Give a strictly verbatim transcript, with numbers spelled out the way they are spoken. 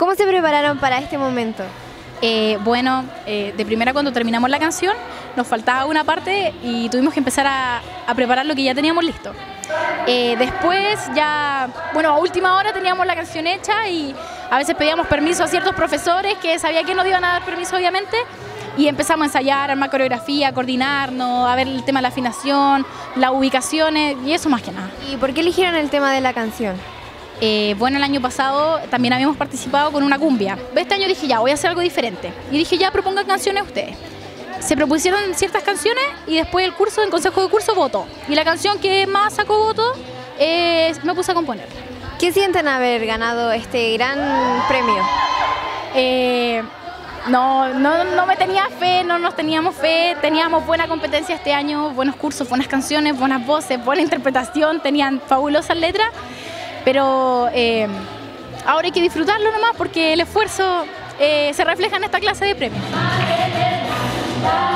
¿Cómo se prepararon para este momento? Eh, bueno, eh, de primera cuando terminamos la canción nos faltaba una parte y tuvimos que empezar a, a preparar lo que ya teníamos listo. Eh, después ya, bueno, a última hora teníamos la canción hecha y a veces pedíamos permiso a ciertos profesores que sabía que nos iban a dar permiso obviamente y empezamos a ensayar, a armar coreografía, a coordinarnos, a ver el tema de la afinación, las ubicaciones y eso más que nada. ¿Y por qué eligieron el tema de la canción? Eh, bueno, el año pasado también habíamos participado con una cumbia. Este año dije ya, voy a hacer algo diferente. Y dije ya, propongan canciones ustedes. Se propusieron ciertas canciones y después el curso, el consejo de curso votó. Y la canción que más sacó voto eh, me puse a componer. ¿Qué sienten haber ganado este gran premio? Eh, no, no, no me tenía fe, no nos teníamos fe. Teníamos buena competencia este año, buenos cursos, buenas canciones, buenas voces, buena interpretación, tenían fabulosas letras. Pero eh, ahora hay que disfrutarlo nomás porque el esfuerzo eh, se refleja en esta clase de premios.